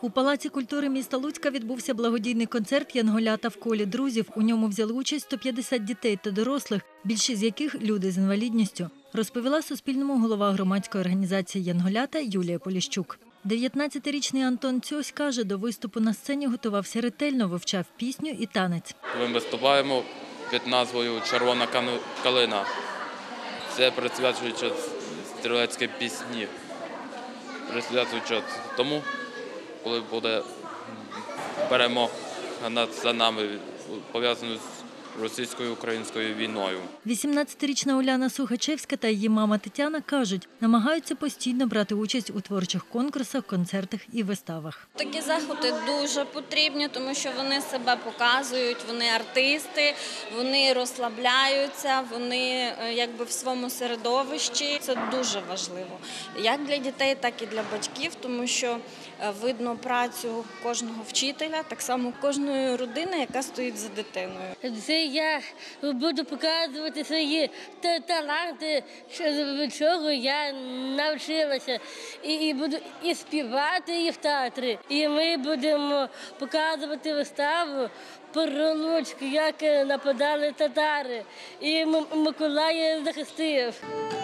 У Палаці культури міста Луцька відбувся благодійний концерт «Янголята в колі друзів». У ньому взяли участь 150 дітей та дорослих, більшість з яких – люди з інвалідністю, розповіла Суспільному голова громадської організації «Янголята» Юлія Поліщук. 19-річний Антон Цьось каже, до виступу на сцені готувався ретельно, вивчав пісню і танець. Ми виступаємо під назвою «Червона калина». Це присвячуючи стрілецькі пісні. Присвячуючи тому, коли буде перемога за нами, пов'язана з російсько-українською війною. 18-річна Уляна Сухачевська та її мама Тетяна кажуть, намагаються постійно брати участь у творчих конкурсах, концертах і виставах. Такі заходи дуже потрібні, тому що вони себе показують, вони артисти, вони розслабляються, вони якби в своєму середовищі. Це дуже важливо, як для дітей, так і для батьків, тому що видно працю кожного вчителя, так само кожної родини, яка стоїть за дитиною. Я буду показувати свої таланти, від чого я навчилася. І буду і співати, і в театрі. І ми будемо показувати виставу про Луцьк, як нападали татари. І Миколай захистив.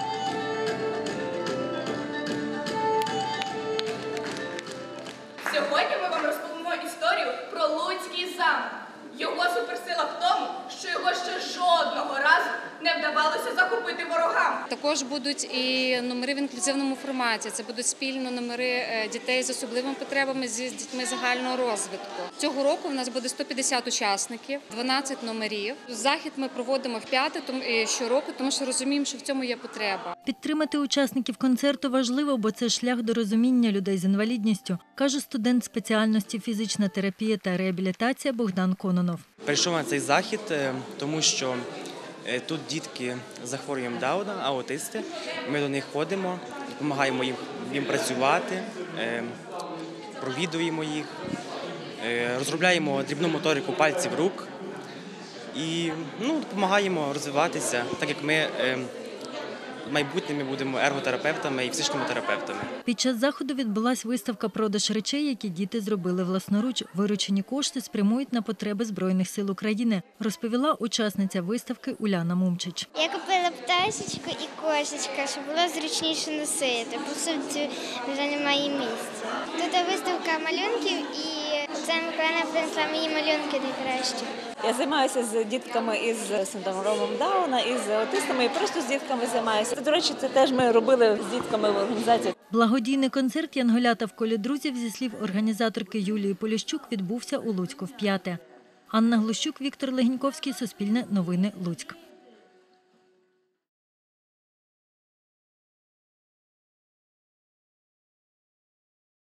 Сьогодні ми вам розповімо історію про Луцький замок. Його суперсила в тому, що його ще жодного разу не вдавалося захопити ворогам. Також будуть і номери в інклюзивному форматі. Це будуть спільно номери дітей з особливими потребами, з дітьми загального розвитку. Цього року в нас буде 150 учасників, 12 номерів. Захід ми проводимо вп'яте щороку, тому що розуміємо, що в цьому є потреба. Підтримати учасників концерту важливо, бо це шлях до розуміння людей з інвалідністю, каже студент спеціальності фізична терапія та реабілітація Богдан Кононов. Прийшов на цей захід, тому що тут дітки з захворюванням Дауна, аутисти. Ми до них ходимо, допомагаємо їм працювати, провідуємо їх, розробляємо дрібну моторику пальців рук і допомагаємо розвиватися, так як ми майбутніми будемо ерготерапевтами і фізичними терапевтами. Під час заходу відбулась виставка «Продаж речей, які діти зробили власноруч». Виручені кошти спрямують на потреби Збройних сил України, розповіла учасниця виставки Уляна Мумчич. Я купила пташечку і кошечка, щоб було зручніше носити, бо тут вже немає місця. Тут виставка малюнків і Оксана Миколаївна принесла мої малюнки найкращі. Я займаюся з дітками із синдромом Дауна, із аутистами і просто з дітками займаюся. До речі, це теж ми робили з дітками в організації. Благодійний концерт «Янголята в колі друзів» зі слів організаторки Юлії Поліщук відбувся у Луцьку вп'яте. Анна Глущук, Віктор Легеньковський, Суспільне новини, Луцьк.